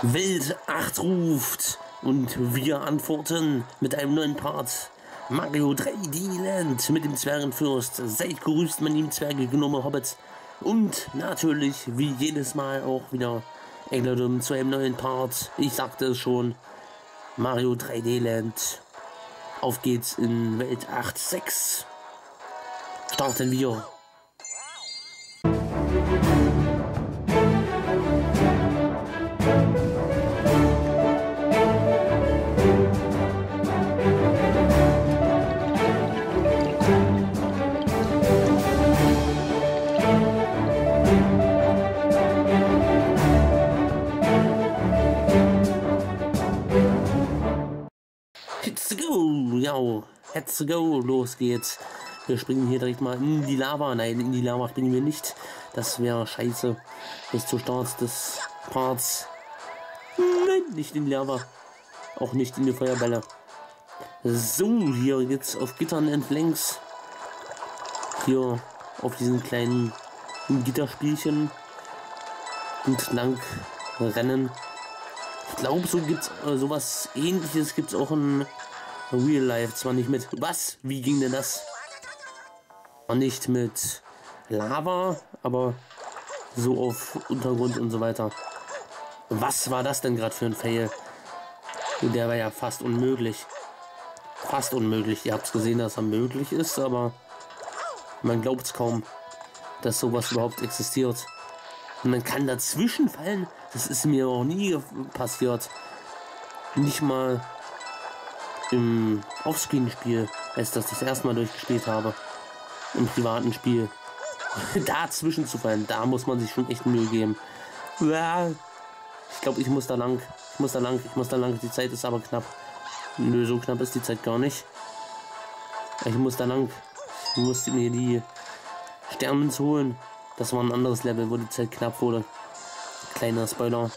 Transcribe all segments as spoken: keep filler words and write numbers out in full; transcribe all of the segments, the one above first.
Welt acht ruft und wir antworten mit einem neuen Part. Mario drei D Land mit dem Zwergenfürst. Seid grüßt, meine lieben Zwerge, Gnome, Hobbits. Und natürlich, wie jedes Mal auch wieder Englandum zu einem neuen Part. Ich sagte es schon, Mario drei D Land. Auf geht's in Welt acht Punkt sechs. Starten wir. Let's go, ja, let's go, los geht's. Wir springen hier direkt mal in die Lava. Nein, in die Lava springen wir nicht. Das wäre scheiße. Bis zu Start des Parts. Nein, nicht in die Lava. Auch nicht in die Feuerbälle. So, hier geht's auf Gittern entlängs. Hier auf diesen kleinen Gitterspielchen entlang rennen. Ich glaube, so gibt's äh, sowas Ähnliches gibt's auch in Real Life. Zwar nicht mit was? Wie ging denn das? War nicht mit Lava, aber so auf Untergrund und so weiter. Was war das denn gerade für ein Fail? Der war ja fast unmöglich. Fast unmöglich. Ihr habt gesehen, dass er möglich ist, aber man glaubt es kaum, dass sowas überhaupt existiert. Und man kann dazwischen fallen. Das ist mir auch nie passiert. Nicht mal im Offscreen-Spiel, als das das erste Mal durchgespielt habe. Im privaten Spiel. Dazwischen zu fallen, da muss man sich schon echt Mühe geben. Ich glaube, ich muss da lang. Ich muss da lang. Ich muss da lang. Die Zeit ist aber knapp. Nö, so knapp ist die Zeit gar nicht. Ich muss da lang. Ich musste mir die Sterne holen. Das war ein anderes Level, wo die Zeit knapp wurde. Kleiner Spoiler.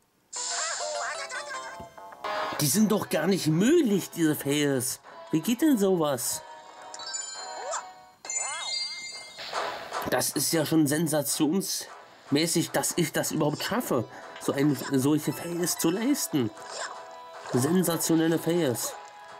Die sind doch gar nicht möglich, diese Fails. Wie geht denn sowas? Das ist ja schon sensationsmäßig, dass ich das überhaupt schaffe, so eine, solche Fails zu leisten. Sensationelle Fails.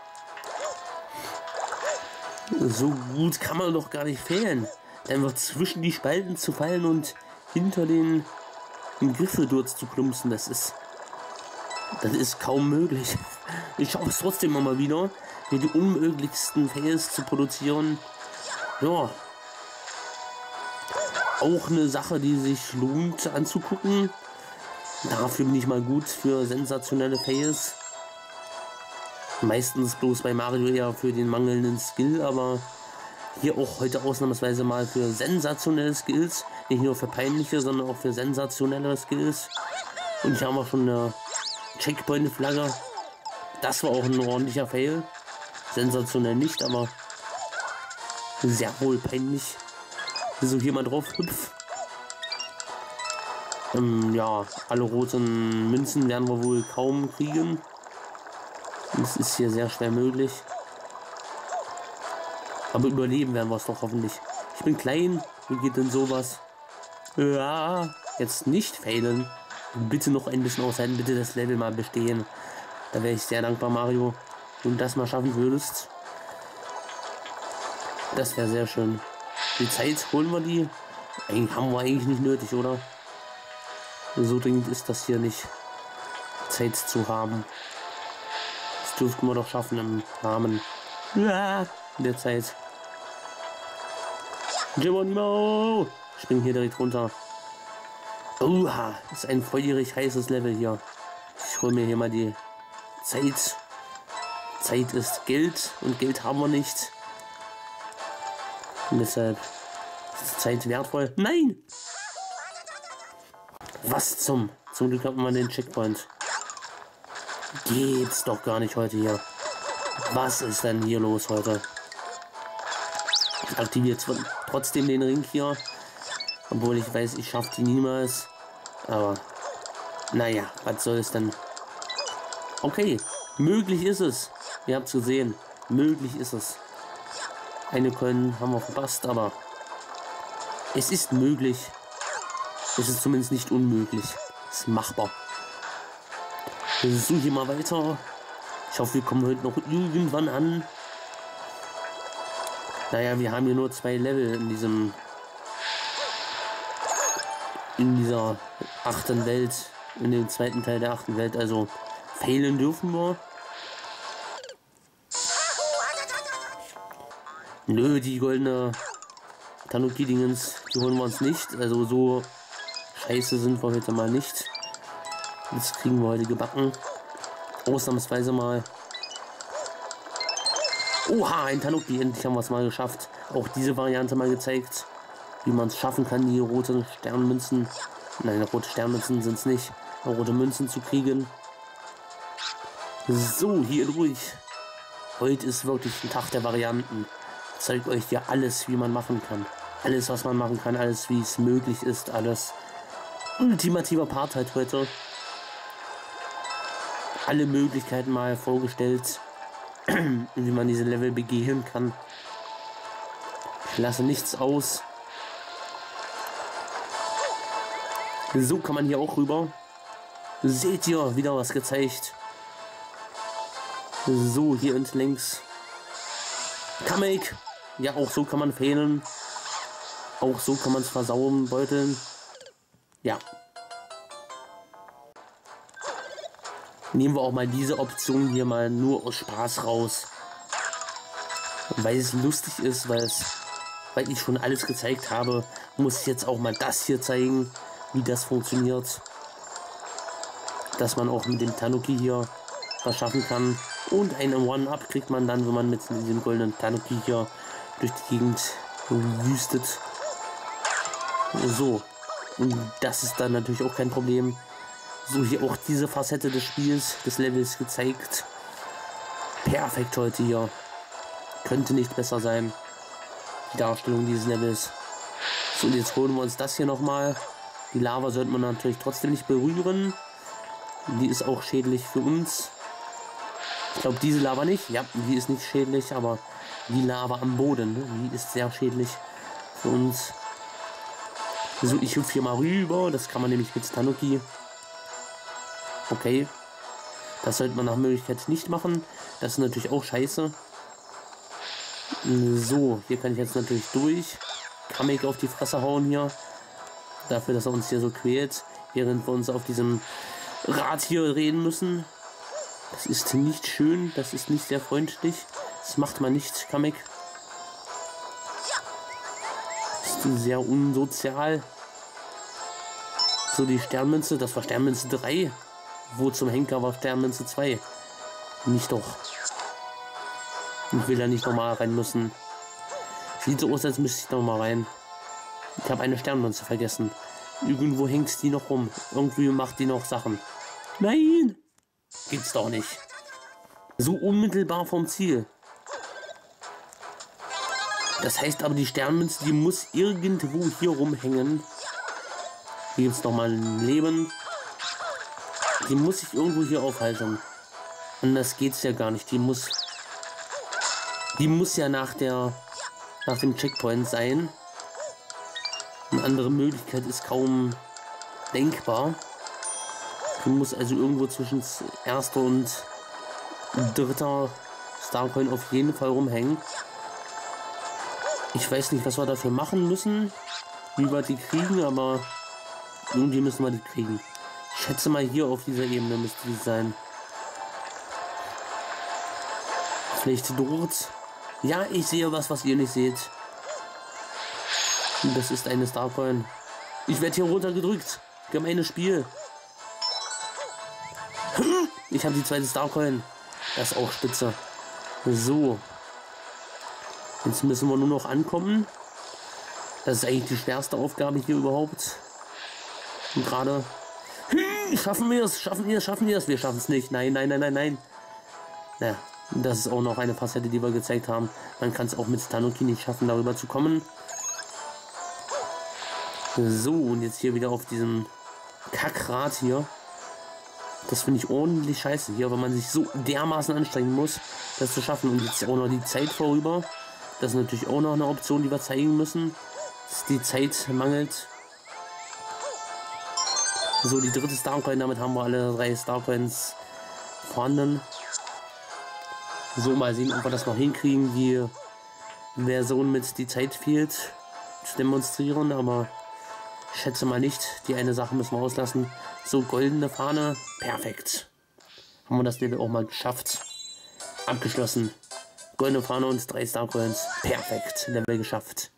So gut kann man doch gar nicht fehlen. Dann wird zwischen die Spalten zu fallen und hinter den Griffe dort zu plumpsen. Das ist, das ist kaum möglich. Ich schaffe es trotzdem mal wieder, hier die unmöglichsten Fails zu produzieren. Ja. Auch eine Sache, die sich lohnt anzugucken. Dafür bin ich mal gut für sensationelle Fails. Meistens bloß bei Mario eher für den mangelnden Skill, aber hier auch heute ausnahmsweise mal für sensationelle Skills. Nicht nur für peinliche, sondern auch für sensationelle Skills. Und hier haben wir schon eine Checkpoint-Flagge. Das war auch ein ordentlicher Fail. Sensationell nicht, aber sehr wohl peinlich. So, hier mal drauf, hüpf. Ähm, ja, alle roten Münzen werden wir wohl kaum kriegen. Das ist hier sehr schwer möglich. Aber überleben werden wir es doch hoffentlich. Ich bin klein, wie geht denn sowas? Ja, jetzt nicht failen. Bitte noch ein bisschen aushalten, bitte das Level mal bestehen. Da wäre ich sehr dankbar, Mario, wenn du das mal schaffen würdest. Das wäre sehr schön. Die Zeit holen wir die. Eigentlich haben wir eigentlich nicht nötig, oder? So dringend ist das hier nicht, Zeit zu haben. Das dürften wir doch schaffen im Rahmen ja, der Zeit. Geronimo! Spring hier direkt runter. Oha, ist ein feurig heißes Level hier. Ich hole mir hier mal die Zeit. Zeit ist Geld und Geld haben wir nicht. Und deshalb ist Zeit wertvoll. Nein! Was zum? Zum Glück hat man den Checkpoint. Geht's doch gar nicht heute hier. Was ist denn hier los heute? Ich aktiviere trotzdem den Ring hier. Obwohl ich weiß, ich schaffe die niemals. Aber naja, was soll es denn? Okay, möglich ist es. Ihr habt es gesehen. Möglich ist es. Eine Coin haben wir verpasst, aber es ist möglich. Es ist zumindest nicht unmöglich. Es ist machbar. So, hier mal weiter. Ich hoffe, wir kommen heute noch irgendwann an. Naja, wir haben hier nur zwei Level in diesem... in dieser achten Welt. In dem zweiten Teil der achten Welt. Also, failen dürfen wir. Nö, die goldene Tanuki-Dingens, die holen wir uns nicht. Also, so scheiße sind wir heute mal nicht. Das kriegen wir heute gebacken. Ausnahmsweise mal. Oha, ein Tanuki. Endlich haben wir es mal geschafft. Auch diese Variante mal gezeigt. Wie man es schaffen kann, die roten Sternmünzen. Nein, rote Sternmünzen sind es nicht. Rote Münzen zu kriegen. So, hier durch. Heute ist wirklich ein Tag der Varianten. Ich zeige euch ja alles, wie man machen kann. Alles, was man machen kann. Alles, wie es möglich ist. Alles. Ultimativer Part halt heute. Alle Möglichkeiten mal vorgestellt, wie man diese Level begehen kann. Ich lasse nichts aus. So kann man hier auch rüber. Seht ihr, wieder was gezeigt. So, hier und links. Kamek. Ja, auch so kann man fehlen. Auch so kann man es versauen, beuteln. Ja. Nehmen wir auch mal diese Option hier mal nur aus Spaß raus. Weil es lustig ist, weil es, weil ich schon alles gezeigt habe, muss ich jetzt auch mal das hier zeigen, wie das funktioniert. Dass man auch mit dem Tanuki hier was schaffen kann. Und einen One-Up kriegt man dann, wenn man mit diesem goldenen Tanuki hier durch die Gegend wüstet. So. Und das ist dann natürlich auch kein Problem. So, hier auch diese Facette des Spiels, des Levels gezeigt. Perfekt heute hier. Könnte nicht besser sein. Die Darstellung dieses Levels. So, und jetzt holen wir uns das hier nochmal. Die Lava sollte man natürlich trotzdem nicht berühren. Die ist auch schädlich für uns. Ich glaube, diese Lava nicht. Ja, die ist nicht schädlich, aber die Lava am Boden, die ist sehr schädlich für uns. So, ich hüpfe hier mal rüber. Das kann man nämlich mit Tanuki. Okay. Das sollte man nach Möglichkeit nicht machen. Das ist natürlich auch scheiße. So, hier kann ich jetzt natürlich durch. Kamek auf die Fresse hauen hier. Dafür, dass er uns hier so quält. Während wir uns auf diesem Rad hier reden müssen. Das ist nicht schön. Das ist nicht sehr freundlich. Das macht man nicht, Kamek. Das ist sehr unsozial. So, die Sternmünze. Das war Sternmünze drei. Wo zum Henker war Sternmünze zwei? Nicht doch. Ich will da nicht nochmal rein müssen. Sieht so aus, als müsste ich nochmal rein. Ich habe eine Sternmünze vergessen. Irgendwo hängt die noch rum. Irgendwie macht die noch Sachen. Nein! Geht's doch nicht. So unmittelbar vom Ziel. Das heißt aber, die Sternmünze, die muss irgendwo hier rumhängen. Hier gibt es nochmal ein Leben. Die muss sich irgendwo hier aufhalten. Anders geht's ja gar nicht. Die muss... Die muss ja nach der... nach dem Checkpoint sein. Eine andere Möglichkeit ist kaum denkbar. Die muss also irgendwo zwischen erster und dritter Starcoin auf jeden Fall rumhängen. Ich weiß nicht, was wir dafür machen müssen, wie wir die kriegen, aber irgendwie müssen wir die kriegen. Ich schätze mal, hier auf dieser Ebene müsste die sein. Vielleicht dort. Ja, ich sehe was, was ihr nicht seht. Das ist eine Starcoin. Ich werde hier runtergedrückt. Gemeines Spiel. Ich habe die zweite Starcoin. Das ist auch spitze. So. Jetzt müssen wir nur noch ankommen. Das ist eigentlich die schwerste Aufgabe hier überhaupt. Und gerade... Schaffen wir es, schaffen wir es, schaffen wir es. Wir schaffen es nicht. Nein, nein, nein, nein, nein. Ja, das ist auch noch eine Facette, die wir gezeigt haben. Man kann es auch mit Tanuki nicht schaffen, darüber zu kommen. So, und jetzt hier wieder auf diesem Kackrad hier. Das finde ich ordentlich scheiße hier, weil man sich so dermaßen anstrengen muss, das zu schaffen. Und jetzt auch noch die Zeit vorüber. Das ist natürlich auch noch eine Option, die wir zeigen müssen. Dass die Zeit mangelt. So, die dritte Starcoin, damit haben wir alle drei Starcoins vorhanden. So, mal sehen, ob wir das noch hinkriegen, die Version mit die Zeit fehlt zu demonstrieren, aber ich schätze mal nicht. Die eine Sache müssen wir auslassen. So, goldene Fahne, perfekt. Haben wir das Level auch mal geschafft. Abgeschlossen. Goldene Fahne und drei Star Coins. Perfekt, Level geschafft.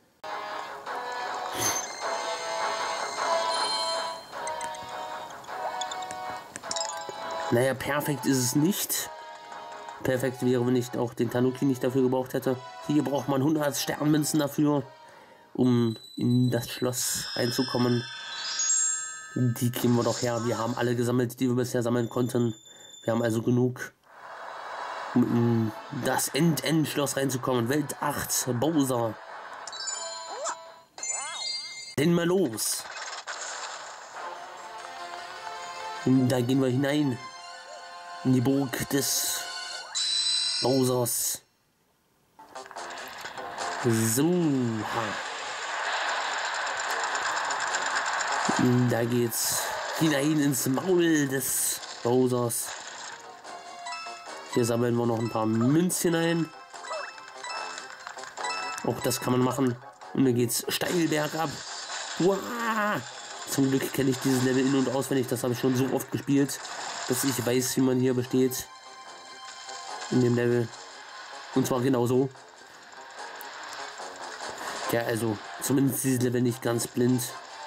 Naja, perfekt ist es nicht. Perfekt wäre, wenn ich auch den Tanuki nicht dafür gebraucht hätte. Hier braucht man hundert Sternmünzen dafür, um in das Schloss reinzukommen. Die kriegen wir doch her. Wir haben alle gesammelt, die wir bisher sammeln konnten. Wir haben also genug, um in das End-End-Schloss reinzukommen. Welt acht, Bowser. Denn mal los. Und da gehen wir hinein. In die Burg des Bowsers. So. Ha. Da geht's hinein ins Maul des Bowsers. Hier sammeln wir noch ein paar Münzchen ein. Auch das kann man machen. Und dann geht's steil bergab. Wow. Zum Glück kenne ich dieses Level in- und auswendig. Das habe ich schon so oft gespielt, dass ich weiß, wie man hier besteht. In dem Level. Und zwar genauso. Ja, also zumindest dieses Level nicht ganz blind.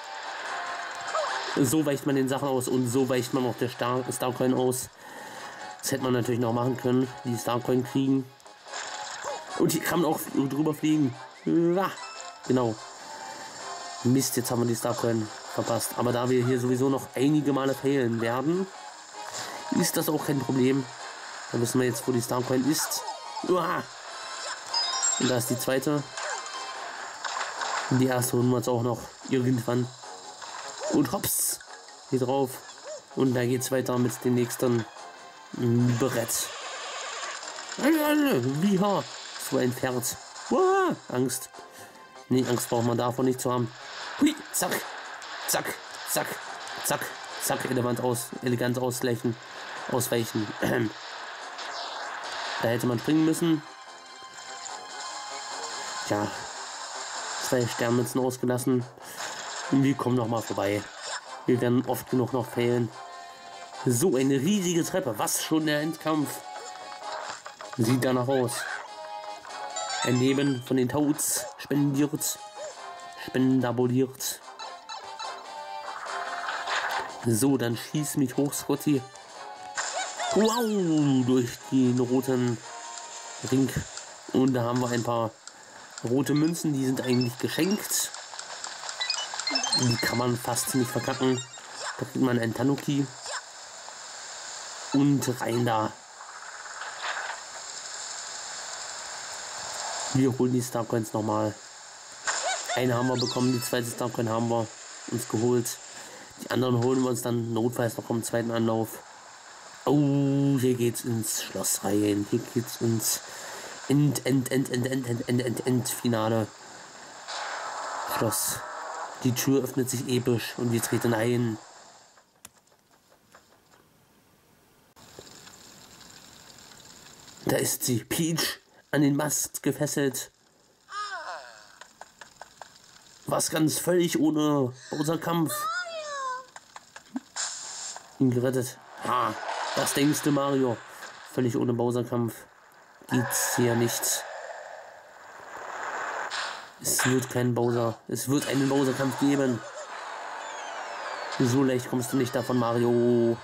So weicht man den Sachen aus und so weicht man auch der Star Starcoin aus. Das hätte man natürlich noch machen können. Die Starcoin kriegen. Und hier kann man auch drüber fliegen. Ja, genau. Mist, jetzt haben wir die Starcoin verpasst. Aber da wir hier sowieso noch einige Male failen werden, ist das auch kein Problem. Da wissen wir jetzt, wo die Starcoin ist. Uah. Und da ist die zweite. Und die erste holen wir uns auch noch irgendwann. Und hops, hier drauf. Und da geht's weiter mit dem nächsten Brett. Wie ha, so ein Pferd. Uah. Angst. Nee, Angst braucht man davon nicht zu haben. Hui, zack, zack, zack, zack, zack, elegant aus, elegant ausgleichen, ausweichen. Da hätte man springen müssen. Ja, zwei Sternmünzen ausgelassen. Und wir kommen noch mal vorbei. Wir werden oft genug noch fehlen. So eine riesige Treppe. Was schon der Endkampf? Sieht danach aus. Ein Leben von den Toads spendiert. Spendaboliert. So, dann schieß mich hoch, Scotty. Wow, durch den roten Ring. Und da haben wir ein paar rote Münzen, die sind eigentlich geschenkt. Die kann man fast nicht verkacken. Da kriegt man einen Tanuki. Und rein da. Wir holen die Starcoins nochmal. Eine haben wir bekommen, die zweite Starcoin haben wir uns geholt. Die anderen holen wir uns dann notfalls noch im zweiten Anlauf. Oh, hier geht's ins Schloss rein. Hier geht's ins End, End, End, End, End, End, End, End, End, Finale. Schloss. Die Tür öffnet sich episch und wir treten ein. Da ist sie, Peach, an den Mast gefesselt. Was ganz völlig ohne Bowser Kampf. Ihn gerettet. Ha, das denkst du, Mario. Völlig ohne Bowser Kampf geht's hier nicht. Es wird keinen Bowser. Es wird einen Bowser Kampf geben. So leicht kommst du nicht davon, Mario.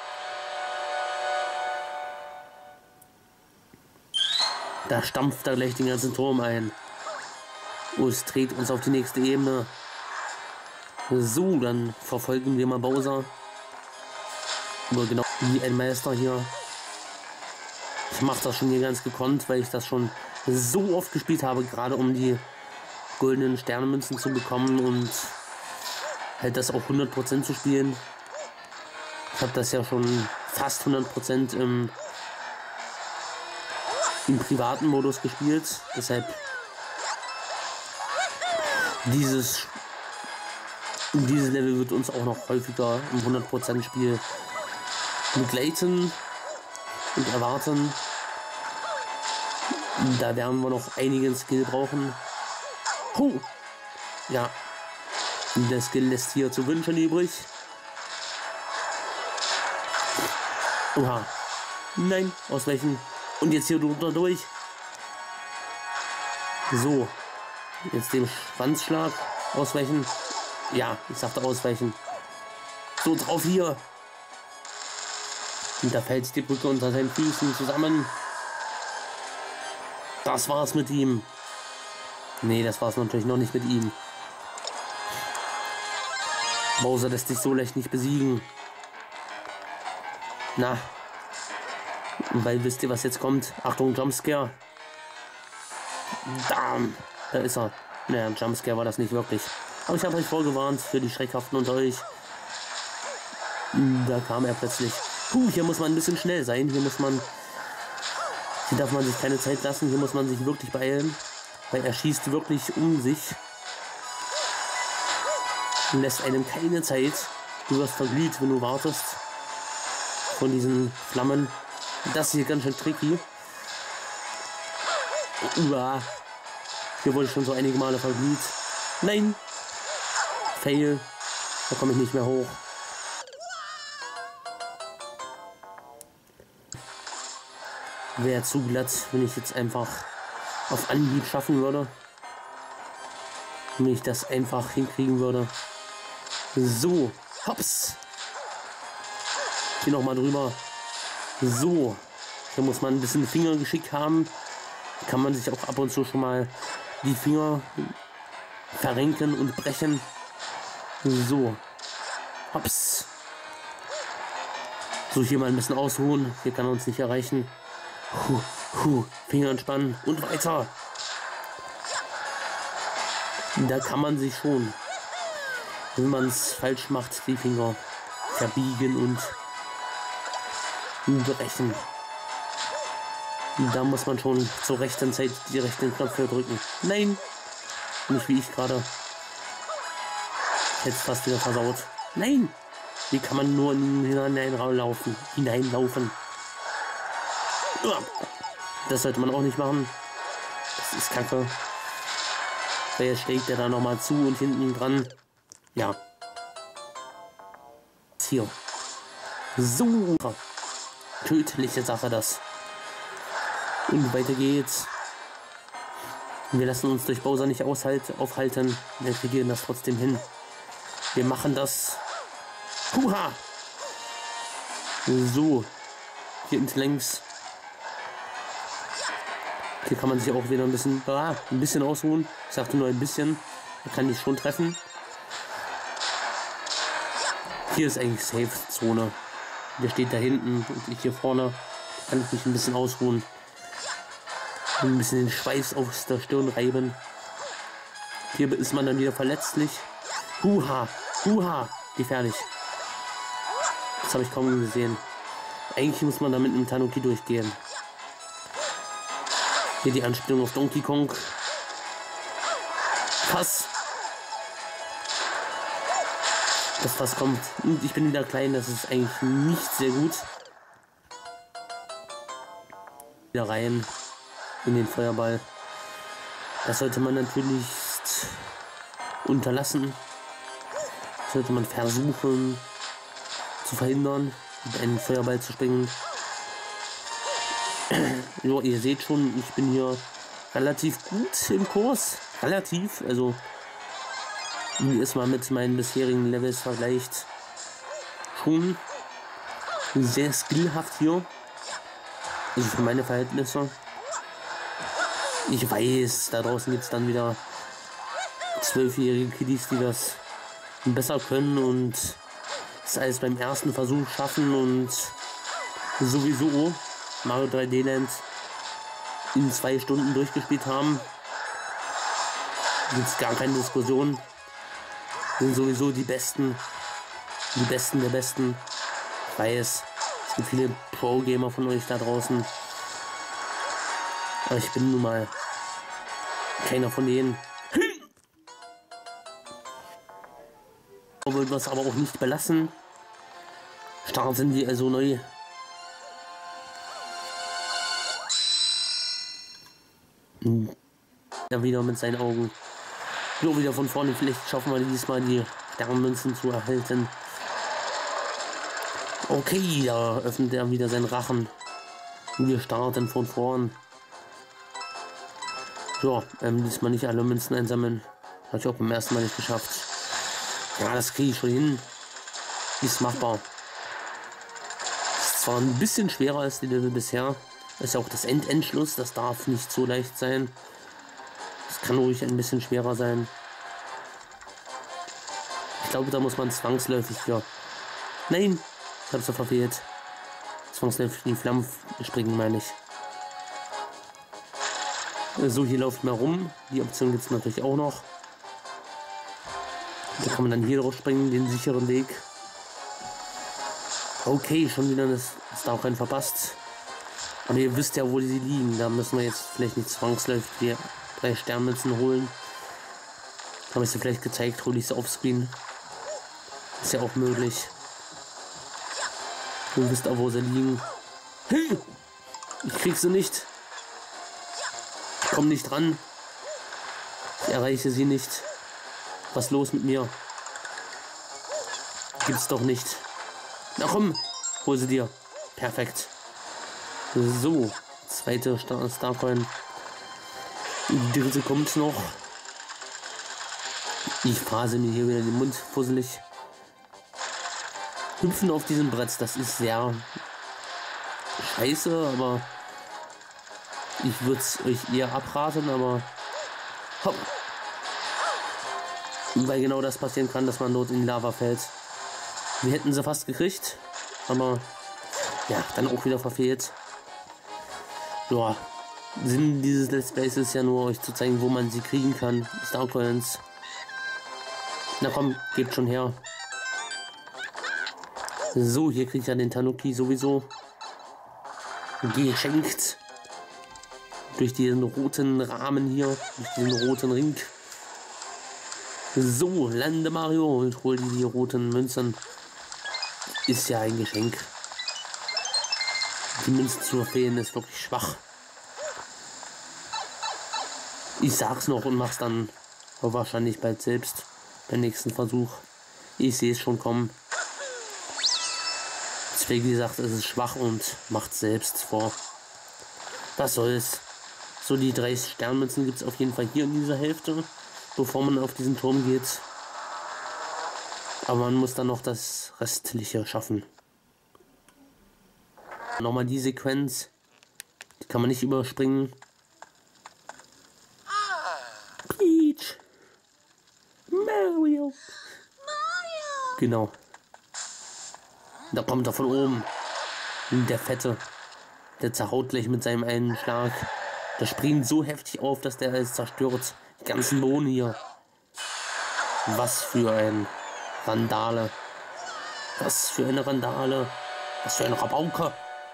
Da stampft er gleich den ganzen Turm ein. Oh, es dreht uns auf die nächste Ebene. So, dann verfolgen wir mal Bowser. Nur genau wie ein Meister hier. Ich mache das schon hier ganz gekonnt, weil ich das schon so oft gespielt habe, gerade um die goldenen Sternmünzen zu bekommen und halt das auch hundert Prozent zu spielen. Ich habe das ja schon fast hundert Prozent im, im privaten Modus gespielt. Deshalb dieses, dieses Level wird uns auch noch häufiger im hundert Prozent Spiel begleiten. und erwarten. Da werden wir noch einigen Skill brauchen. Huh. Ja, der Skill lässt hier zu wünschen übrig. Oha. Nein, ausweichen. Und jetzt hier drunter durch. So. Jetzt den Schwanzschlag ausweichen. Ja, ich sagte ausweichen. So, drauf hier. Und da fällt die Brücke unter seinen Füßen zusammen. Das war's mit ihm. Nee, das war's natürlich noch nicht mit ihm. Bowser lässt sich so leicht nicht besiegen. Na. Weil wisst ihr, was jetzt kommt? Achtung, Jumpscare. Damn. Da ist er. Naja, ein Jumpscare war das nicht wirklich. Aber ich habe euch vorgewarnt für die Schreckhaften unter euch. Da kam er plötzlich. Puh, hier muss man ein bisschen schnell sein. Hier muss man... Hier darf man sich keine Zeit lassen. Hier muss man sich wirklich beeilen. Weil er schießt wirklich um sich. Und lässt einem keine Zeit. Du wirst verglüht, wenn du wartest. Von diesen Flammen. Das ist hier ganz schön tricky. Uah. Hier wurde ich schon so einige Male verglüht. Nein. Fail. Da komme ich nicht mehr hoch. Wäre zu glatt, wenn ich jetzt einfach auf Anhieb schaffen würde. Wenn ich das einfach hinkriegen würde. So. Hops. Hier nochmal drüber. So. Hier muss man ein bisschen Fingergeschick haben. Kann man sich auch ab und zu schon mal die Finger verrenken und brechen. So. Hops. So, hier mal ein bisschen ausruhen. Hier kann er uns nicht erreichen. Huh, huh. Finger entspannen und weiter. Da kann man sich schon, wenn man es falsch macht, die Finger verbiegen und brechen. Da muss man schon zur rechten Zeit die rechten Knöpfe drücken. Nein, nicht wie ich gerade. Jetzt fast wieder versaut. Nein, wie kann man nur hineinlaufen? Hineinlaufen. Das sollte man auch nicht machen. Das ist kacke. Weil jetzt schlägt er da nochmal zu und hinten dran. Ja. Hier. So. Tödliche Sache das. Und weiter geht's. Wir lassen uns durch Bowser nicht aushalten, aufhalten. Wir kriegen das trotzdem hin. Wir machen das. Huha! So. Hier ins Längs. Hier kann man sich auch wieder ein bisschen, ah, ein bisschen ausruhen. Ich sagte nur ein bisschen. Da kann ich schon treffen. Hier ist eigentlich Safe-Zone. Der steht da hinten und ich hier vorne. Da kann ich mich ein bisschen ausruhen. Ein bisschen den Schweiß aus der Stirn reiben. Hier ist man dann wieder verletzlich. Huha, huha, gefährlich. Das habe ich kaum gesehen. Eigentlich muss man da mit einem Tanuki durchgehen. Hier die Anspielung auf Donkey Kong. Pass. Das Fass kommt. Und ich bin wieder klein, das ist eigentlich nicht sehr gut. Wieder rein in den Feuerball. Das sollte man natürlich unterlassen. Das sollte man versuchen zu verhindern, mit einem Feuerball zu springen. Jo, ihr seht schon, ich bin hier relativ gut im Kurs. Relativ, also wie es mal mit meinen bisherigen Levels vergleicht. Schon sehr skillhaft hier. Also für meine Verhältnisse. Ich weiß, da draußen gibt es dann wieder zwölfjährige Kiddies, die das besser können und es alles beim ersten Versuch schaffen und sowieso Mario drei D Land in zwei Stunden durchgespielt haben. Gibt es gar keine Diskussion. Sind sowieso die Besten. Die Besten der Besten. Ich weiß, es gibt viele Pro-Gamer von euch da draußen. Aber ich bin nun mal keiner von denen. Wollen wir es aber auch nicht belassen. Starten wir also neu. Er wieder mit seinen Augen. Nur wieder von vorne. Vielleicht schaffen wir diesmal die Sternmünzen zu erhalten. Okay, da öffnet er wieder seinen Rachen. Und wir starten von vorn. So, ähm, diesmal nicht alle Münzen einsammeln. Habe ich auch beim ersten Mal nicht geschafft. Ja, das kriege ich schon hin. Ist machbar. Ist zwar ein bisschen schwerer als die Level bisher. Ist ja auch das Endendschluss. Das darf nicht so leicht sein. Das kann ruhig ein bisschen schwerer sein. Ich glaube, da muss man zwangsläufig hier. Nein, ich habe es ja verfehlt. Zwangsläufig in die Flammen springen, meine ich. So, hier laufe ich mal rum. Die Option gibt es natürlich auch noch. Da kann man dann hier drauf springen, den sicheren Weg. Okay, schon wieder das Starcoin verpasst. Aber ihr wisst ja, wo sie liegen. Da müssen wir jetzt vielleicht nicht zwangsläufig die drei Sternmünzen holen. Habe ich sie vielleicht gezeigt, hole ich sie offscreen. Ist ja auch möglich. Du wisst auch, wo sie liegen. Hey! Ich krieg sie nicht. Ich komme nicht dran. Ich erreiche sie nicht. Was ist los mit mir? Gibt's doch nicht. Na komm, hol sie dir. Perfekt. So, zweite Star Starcoin. Die dritte kommt noch. Ich phase mir hier wieder den Mund fusselig. Hüpfen auf diesem Brett, das ist sehr scheiße, aber ich würde es euch eher abraten, aber hopp. Weil genau das passieren kann, dass man dort in die Lava fällt. Wir hätten sie fast gekriegt, aber ja, dann auch wieder verfehlt. Ja, Sinn dieses Let's Plays ist ja nur, euch zu zeigen, wo man sie kriegen kann. Starcoins. Na komm, gebt schon her. So, hier kriegt ja den Tanuki sowieso geschenkt. Durch diesen roten Rahmen hier, durch diesen roten Ring. So, lande Mario und hol die roten Münzen. Ist ja ein Geschenk. Die Münzen zu verfehlen ist wirklich schwach. Ich sag's noch und mach's dann wahrscheinlich bald selbst beim nächsten Versuch. Ich sehe es schon kommen. Deswegen gesagt, es ist schwach und macht selbst vor. Was soll's? So, die drei Sternmünzen gibt es auf jeden Fall hier in dieser Hälfte, bevor man auf diesen Turm geht. Aber man muss dann noch das Restliche schaffen. Nochmal die Sequenz. Die kann man nicht überspringen. Peach. Mario. Mario. Genau. Da kommt er von oben. Der Fette. Der zerhaut gleich mit seinem einen Schlag. Der springt so heftig auf, dass der alles zerstört. Die ganzen Bohnen hier. Was für ein Randale. Was für eine Randale. Was für ein Rabauke.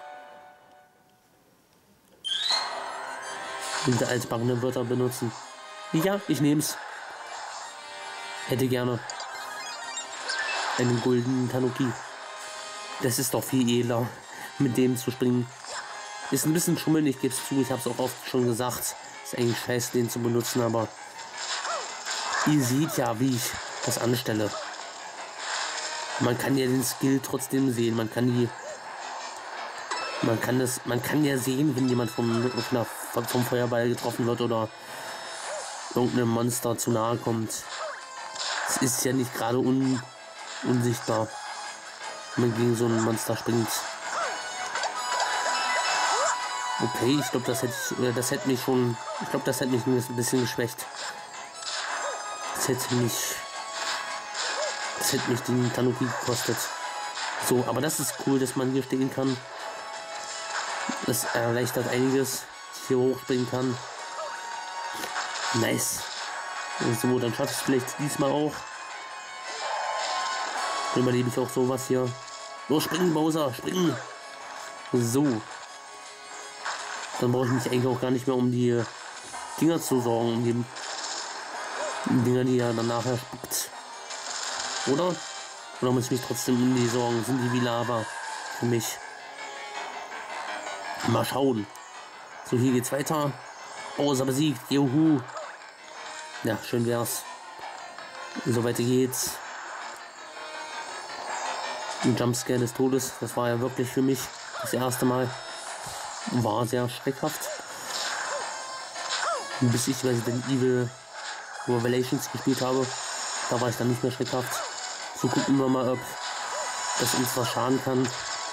Und der altbackene Wörter benutzen. Ja, ich nehm's. Hätte gerne einen goldenen Tanuki. Das ist doch viel edler, mit dem zu springen. Ist ein bisschen schummeln, ich gebe es zu, ich habe es auch oft schon gesagt. Ist eigentlich scheiße, den zu benutzen, aber ihr seht ja, wie ich das anstelle. Man kann ja den Skill trotzdem sehen, man kann die, man kann das, man kann ja sehen, wenn jemand vom, vom Feuerball getroffen wird oder irgendeinem Monster zu nahe kommt. Es ist ja nicht gerade un, unsichtbar, wenn man gegen so ein Monster springt. Okay, ich glaube, das hätte ich, das hätte mich schon, ich glaube, das hätte mich ein bisschen geschwächt. Das hätte mich, das hätte mich den Tanuki gekostet. So, aber das ist cool, dass man hier stehen kann. Das erleichtert einiges, dass ich hier hochspringen kann. Nice. So, dann schaffe ich es vielleicht diesmal auch. Dann überlebe ich auch sowas hier. Los, springen, Bowser, springen. So. Dann brauche ich mich eigentlich auch gar nicht mehr um die Dinger zu sorgen, um die Dinger, die er dann nachher spuckt. Oder? Oder muss ich mich trotzdem um die sorgen? Sind die wie Lava für mich? Mal schauen. So, hier geht's weiter. Bowser besiegt. Juhu. Ja, schön wär's. So weiter geht's. Ein Jumpscare des Todes. Das war ja wirklich für mich das erste Mal. War sehr schreckhaft. Bis ich Resident Evil Revelations gespielt habe. Da war ich dann nicht mehr schreckhaft. So gucken wir mal, ob das uns was schaden kann.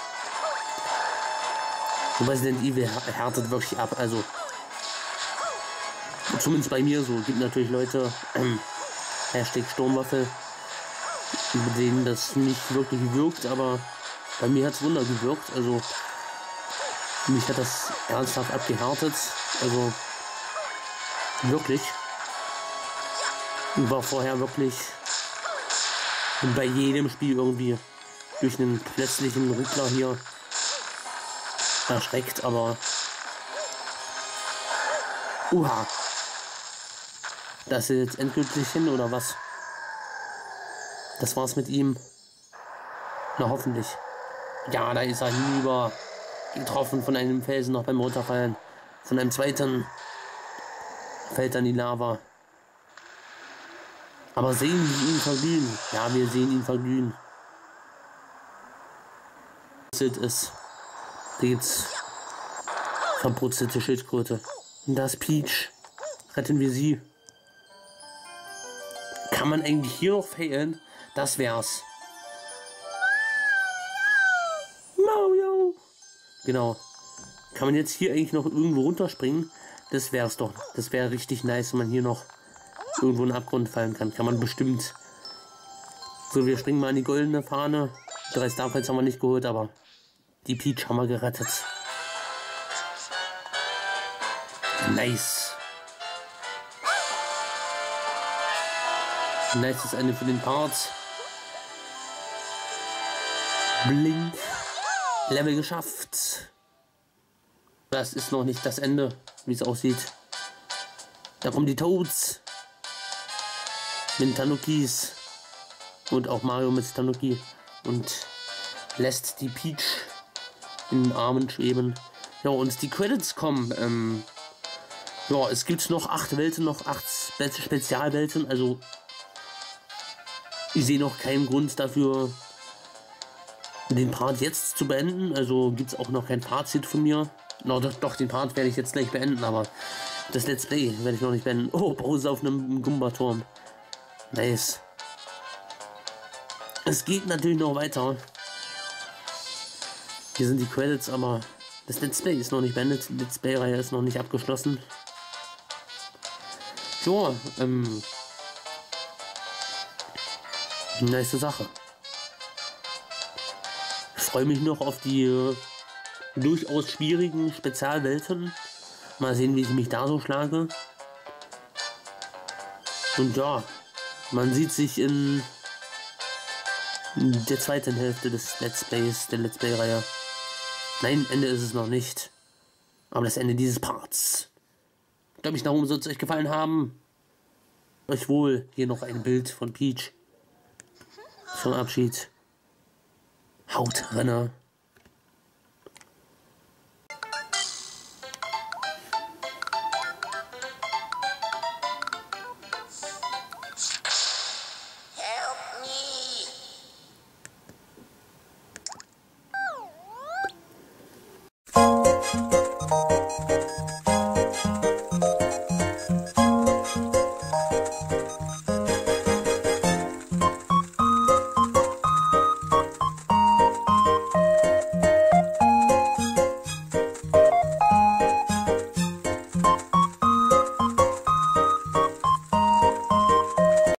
Und Resident Evil härtet wirklich ab. Also zumindest bei mir so. Gibt natürlich Leute, ähm, Hashtag Sturmwaffe, mit denen das nicht wirklich wirkt, aber bei mir hat es Wunder gewirkt. Also mich hat das ernsthaft abgehärtet. Also wirklich. Ich war vorher wirklich bei jedem Spiel irgendwie durch einen plötzlichen Rückler hier erschreckt, aber uha. Das ist jetzt endgültig hin oder was? Das war's mit ihm. Na hoffentlich. Ja, da ist er hinüber. Getroffen von einem Felsen noch beim Runterfallen. Von einem zweiten fällt dann die Lava. Aber sehen wir ihn verglühen? Ja, wir sehen ihn verglühen. Das ist da gibt's verbrutzelte Schildkröte. Und da ist Peach. Retten wir sie. Kann man eigentlich hier noch failen? Das wär's. Mario. Genau. Kann man jetzt hier eigentlich noch irgendwo runterspringen? Das wär's doch. Das wäre richtig nice, wenn man hier noch irgendwo in den Abgrund fallen kann. Kann man bestimmt. So, wir springen mal in die goldene Fahne. Drei Starfights haben wir nicht geholt, aber die Peach haben wir gerettet. Nice. Nice ist eine für den Part. Blink. Level geschafft. Das ist noch nicht das Ende, wie es aussieht. Da kommen die Toads. Mit Tanukis. Und auch Mario mit Tanuki. Und lässt die Peach in den Armen schweben. Ja, und die Credits kommen. Ähm, ja, es gibt noch acht Welten, noch acht Spe Spezialwelten. Also, ich sehe noch keinen Grund dafür, den Part jetzt zu beenden. Also gibt es auch noch kein Fazit von mir. No, doch, doch, den Part werde ich jetzt gleich beenden, aber das Let's Play werde ich noch nicht beenden. Oh, Pause auf einem Gumba-Turm. Nice. Es geht natürlich noch weiter. Hier sind die Credits, aber das Let's Play ist noch nicht beendet. Die Let's Play-Reihe ist noch nicht abgeschlossen. So, ähm... nice Sache. Ich freue mich noch auf die äh, durchaus schwierigen Spezialwelten. Mal sehen, wie ich mich da so schlage. Und ja, man sieht sich in der zweiten Hälfte des Let's Plays, der Let's Play-Reihe. Nein, Ende ist es noch nicht. Aber das Ende dieses Parts. Ich glaube, ich nach oben soll es euch gefallen haben. Euch wohl. Hier noch ein Bild von Peach. Zum Abschied. Haut Renner.